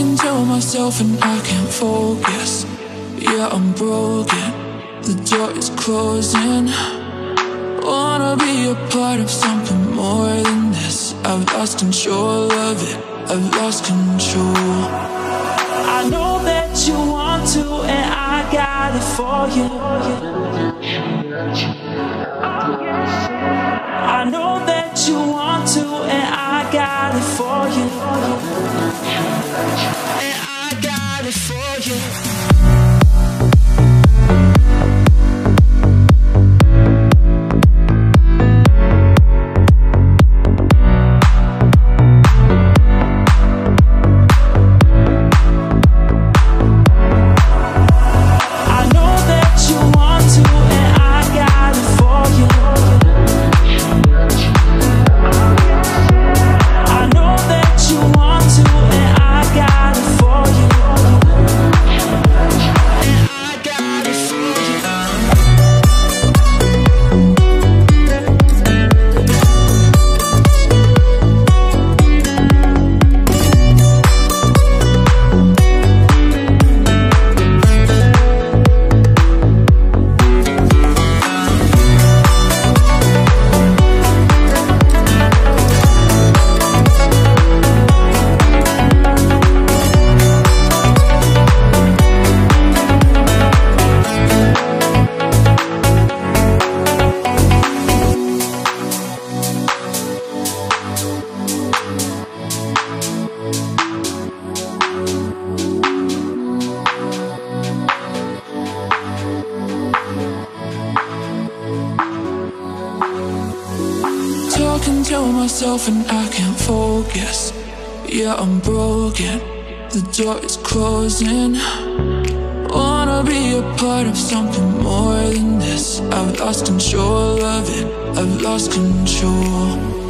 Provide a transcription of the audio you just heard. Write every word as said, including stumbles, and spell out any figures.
Talking to myself and I can't focus. Yeah, I'm broken, the door is closing. Wanna be a part of something more than this. I've lost control of it, I've lost control. I know that you want to, and I got it for you. I know that you want to, and I got it for you. And I got it for you. Talking to myself and I can't focus. Yeah, I'm broken, the door is closing. Wanna be a part of something more than this. I've lost control of it, I've lost control.